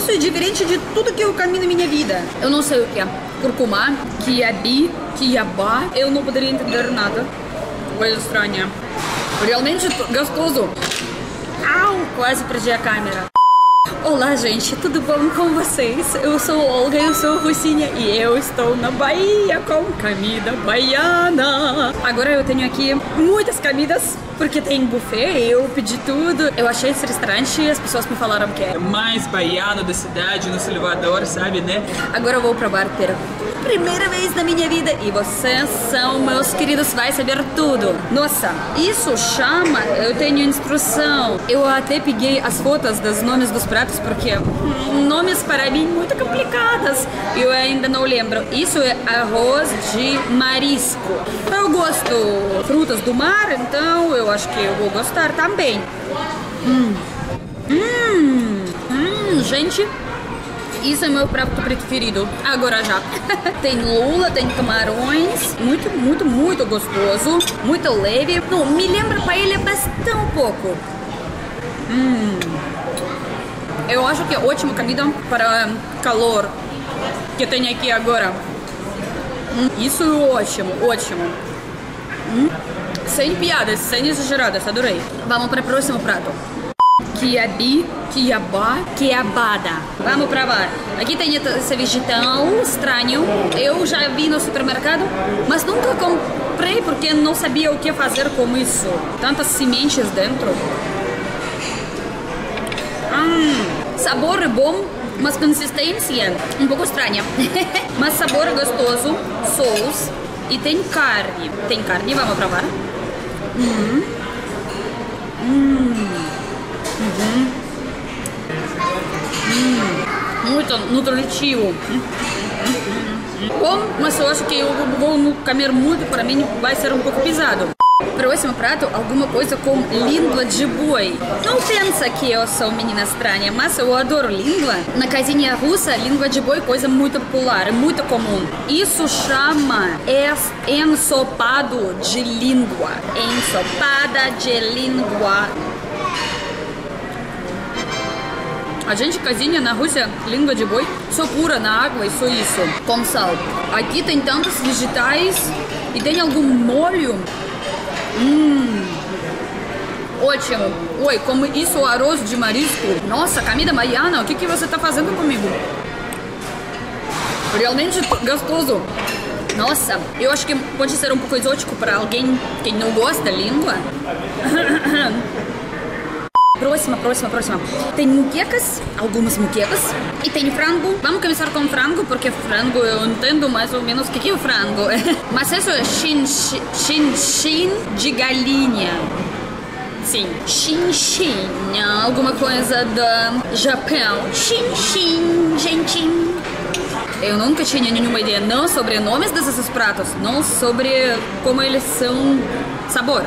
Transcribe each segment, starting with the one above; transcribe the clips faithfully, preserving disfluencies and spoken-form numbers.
Isso é diferente de tudo que eu comi na minha vida. Eu não sei o que é. Curcumá, quiabi, quiabá. Eu não poderia entender nada. Coisa estranha. Realmente gostoso. Au, quase perdi a câmera. Olá, gente, tudo bom com vocês? Eu sou Olga, eu sou Russinha e eu estou na Bahia com comida baiana. Agora eu tenho aqui muitas comidas, porque tem buffet, eu pedi tudo. Eu achei esse restaurante e as pessoas me falaram que é mais baiano da cidade, no Salvador, sabe, né? Agora eu vou provar pela primeira vez na minha vida e vocês são meus queridos, vai saber tudo. Nossa, isso chama, eu tenho instrução. Eu até peguei as fotos dos nomes dos pratos, porque hum, nomes para mim muito complicados. Eu ainda não lembro. Isso é arroz de marisco. Eu gosto de frutas do mar, então eu acho que eu vou gostar também. Hum, hum, hum gente. Isso é meu prato preferido, agora já. Tem lula, tem camarões, muito, muito, muito gostoso, muito leve. Não, me lembra paella, mas tão pouco. Hum. Eu acho que é ótima comida para calor que tem aqui agora. Hum. Isso é ótimo, ótimo. Hum. Sem piadas, sem exageradas, adorei. Vamos para o próximo prato. Quiabi, quiabá, quiabada. Vamos provar. Aqui tem esse vegetal estranho. Eu já vi no supermercado, mas nunca comprei porque não sabia o que fazer com isso. Tantas sementes dentro. Hum, sabor é bom, mas consistência um pouco estranha. Mas sabor é gostoso, sous e tem carne. Tem carne, vamos provar. Hum. Hum. Uhum. Hum, muito nutritivo. Hum, hum, hum. Bom, mas eu acho que eu vou comer muito, para mim vai ser um pouco pesado. Próximo prato, alguma coisa com língua de boi. Não pensa que eu sou menina estranha, mas eu adoro língua. Na casinha russa, língua de boi é coisa muito popular, muito comum. Isso chama ensopado de língua. Ensopada de língua. A gente cozinha na Rússia língua de boi só pura na água e só isso, com sal. Aqui tem tantos vegetais e tem algum molho. Hum, ótimo. Oi, como isso arroz de marisco. Nossa, comida baiana, o que, que você está fazendo comigo? Realmente gostoso. Nossa, eu acho que pode ser um pouco exótico para alguém que não gosta da língua. Próxima, próxima, próxima. Tem muquecas, algumas muquecas. E tem frango. Vamos começar com frango, porque frango eu entendo mais ou menos o que, que é o frango. Mas isso é chin-chin chin, chin de galinha. Sim, chin-chin. Alguma coisa do Japão. Chin-chin, gente. Eu nunca tinha nenhuma ideia, não sobre nomes desses pratos, não sobre como eles são sabor.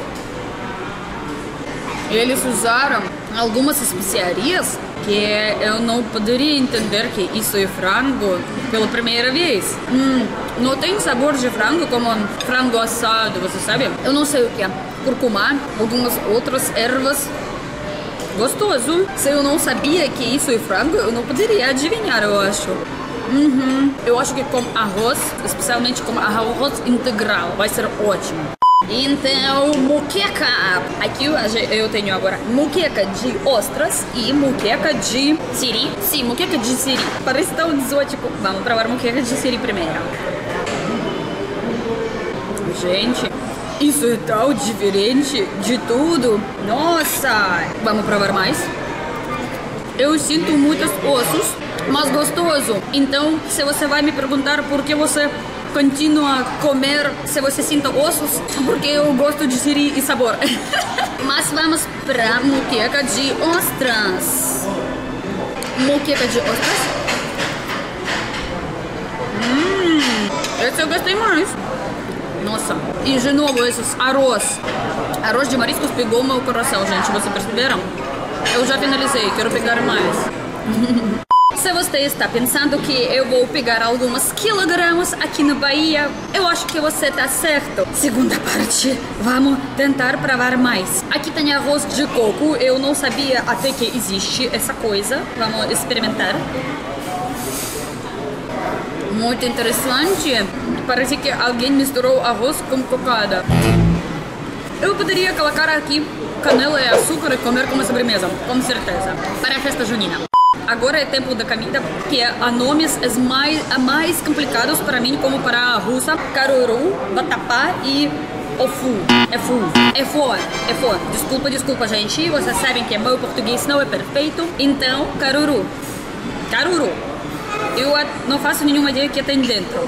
Eles usaram algumas especiarias que eu não poderia entender que isso é frango pela primeira vez. Hum, não tem sabor de frango como frango assado, você sabe? Eu não sei o que é. Curcumá, algumas outras ervas. Gostoso. Se eu não sabia que isso é frango, eu não poderia adivinhar, eu acho. Uhum. Eu acho que com arroz, especialmente com arroz integral, vai ser ótimo. Então, muqueca. Aqui eu tenho agora muqueca de ostras e muqueca de siri. Sim, muqueca de siri. Parece tão exótico. Vamos provar muqueca de siri primeiro. Gente, isso é tão diferente de tudo. Nossa! Vamos provar mais. Eu sinto muitos ossos, mas gostoso. Então, se você vai me perguntar por que você continua a comer se você sinta ossos, porque eu gosto de siri e sabor. Mas vamos para muqueca de ostras. Muqueca de ostras. Hum, esse eu gostei mais. Nossa, e de novo esses arroz. Arroz de mariscos pegou meu coração, gente. Vocês perceberam? Eu já finalizei, quero pegar mais. Se você está pensando que eu vou pegar alguns quilogramas aqui na Bahia, eu acho que você está certo. Segunda parte, vamos tentar provar mais. Aqui tem arroz de coco, eu não sabia até que existe essa coisa. Vamos experimentar. Muito interessante. Parece que alguém misturou arroz com cocada. Eu poderia colocar aqui canela e açúcar e comer como sobremesa, com certeza, para a festa junina. Agora é tempo da comida, que há nomes mais, mais complicados para mim, como para a russa: caruru, vatapá e ofu. Efu. Efo. Efo. Desculpa, desculpa, gente. Vocês sabem que meu português não é perfeito. Então, caruru. Caruru. Eu não faço nenhuma ideia do que tem dentro.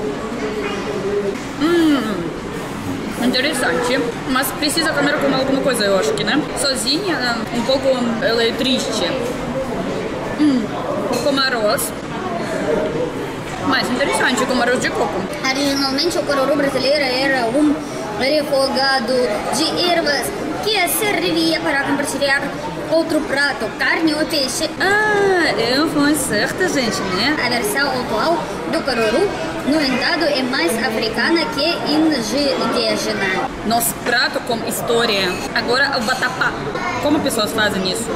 Hum. Interessante, mas precisa comer com alguma coisa, eu acho que, né? Sozinha, um pouco, ela é triste. Hum, com arroz. Mais interessante, com arroz de coco. Originalmente o caruru brasileiro era um refogado de ervas que servia para compartilhar outro prato, carne ou peixe. Ah, eu fui certa, gente, né? A versão atual do caruru, no entanto, é mais africana que indígena. Nosso prato com história. Agora o vatapá. Como pessoas fazem isso?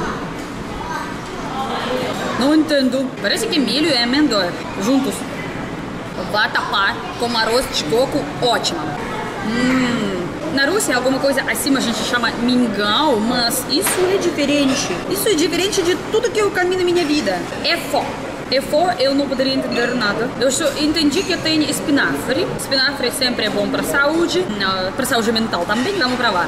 Não entendo. Parece que milho e amendoim juntos. Vatapá com arroz de coco, ótimo. Hum. Na Rússia, alguma coisa acima a gente chama mingau, mas isso é diferente. Isso é diferente de tudo que eu comi na minha vida. É fó. É fó, eu não poderia entender nada. Eu só entendi que tem espinafre. Espinafre sempre é bom para a saúde, para a saúde mental também. Vamos provar.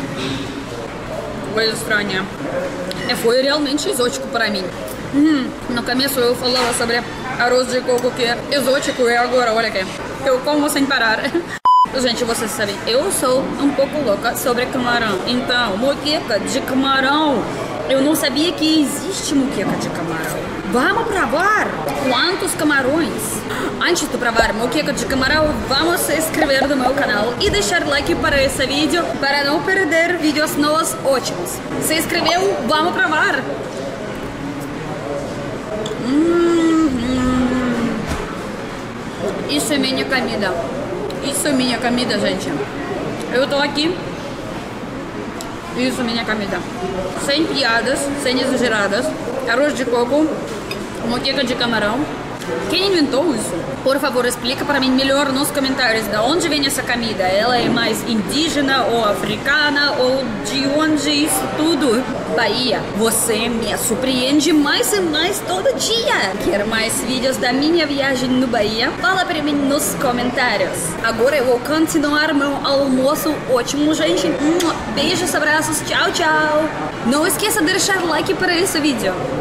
Coisa estranha. É fó é realmente exótico para mim. Hum, no começo eu falava sobre arroz de coco que é exótico e agora, olha aqui, eu como sem parar. Gente, vocês sabem, eu sou um pouco louca sobre camarão. Então, moqueca de camarão. Eu não sabia que existe moqueca de camarão. Vamos provar quantos camarões. Antes de provar moqueca de camarão, vamos se inscrever no meu canal e deixar like para esse vídeo para não perder vídeos novos ótimos. Se inscreveu? Vamos provar. Hum, hum. Isso é minha comida. Isso é minha comida, gente. Eu tô aqui. Isso é minha comida. Sem piadas, sem exageradas. Arroz de coco, moqueca de camarão. Quem inventou isso? Por favor, explica para mim melhor nos comentários de onde vem essa comida. Ela é mais indígena ou africana ou de onde isso tudo? Bahia, você me surpreende mais e mais todo dia. Quer mais vídeos da minha viagem no Bahia? Fala para mim nos comentários. Agora eu vou continuar meu almoço ótimo, gente. Beijos, abraços, tchau, tchau. Não esqueça de deixar like para esse vídeo.